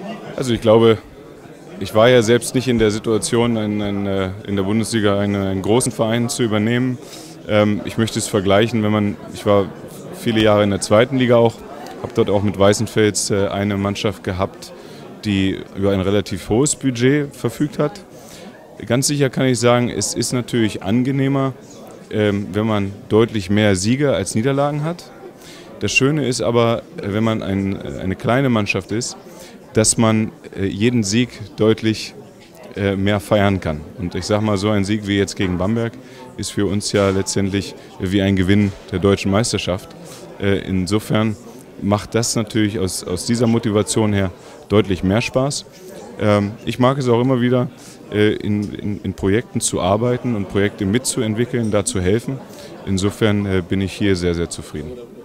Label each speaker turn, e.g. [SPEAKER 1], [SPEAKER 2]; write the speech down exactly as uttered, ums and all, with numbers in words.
[SPEAKER 1] Also ich glaube, ich war ja selbst nicht in der Situation, einen, einen, in der Bundesliga einen, einen großen Verein zu übernehmen. Ähm, ich möchte es vergleichen, wenn man, ich war viele Jahre in der zweiten Liga auch, habe dort auch mit Weißenfels äh, eine Mannschaft gehabt, die über ein relativ hohes Budget verfügt hat. Ganz sicher kann ich sagen, es ist natürlich angenehmer, ähm, wenn man deutlich mehr Siege als Niederlagen hat. Das Schöne ist aber, wenn man ein, eine kleine Mannschaft ist, dass man äh, jeden Sieg deutlich äh, mehr feiern kann. Und ich sage mal, so ein Sieg wie jetzt gegen Bamberg ist für uns ja letztendlich wie ein Gewinn der deutschen Meisterschaft. Äh, insofern macht das natürlich aus, aus dieser Motivation her deutlich mehr Spaß. Ähm, ich mag es auch immer wieder, äh, in, in, in Projekten zu arbeiten und Projekte mitzuentwickeln, da zu helfen. Insofern äh, bin ich hier sehr, sehr zufrieden.